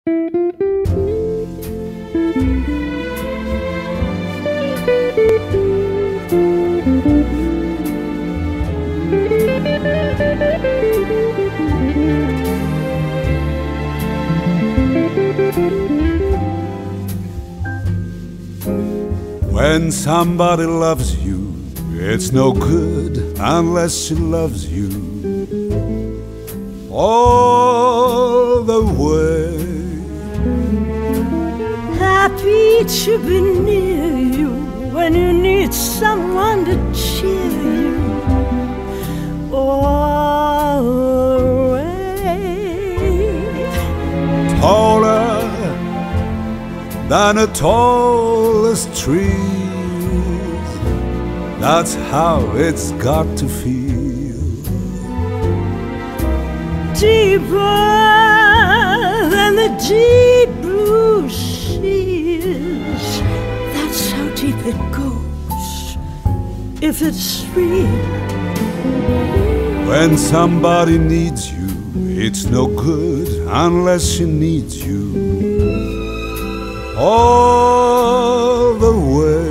When somebody loves you, it's no good unless she loves you all the way. Happy to be near you when you need someone to cheer you always. Taller than the tallest trees, that's how it's got to feel. Deeper than the deep blue seas, that's how deep it goes, if it's real. When somebody needs you, it's no good unless she needs you all the way.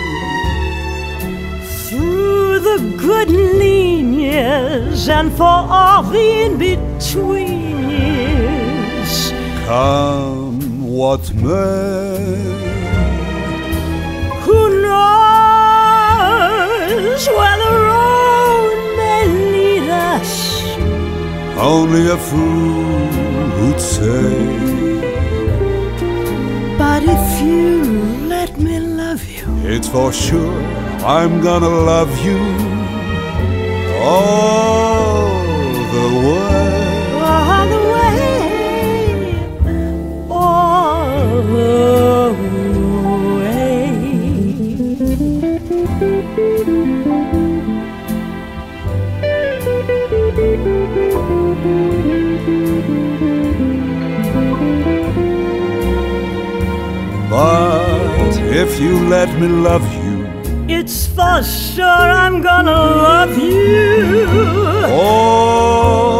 Through the good and lean years and for all the in-between years, come what may. who knows where the road may lead us? Only a fool would say. But if you let me love you, It's for sure I'm gonna love you all the way. all the way, all the way. But if you let me love you, It's for sure I'm gonna love you all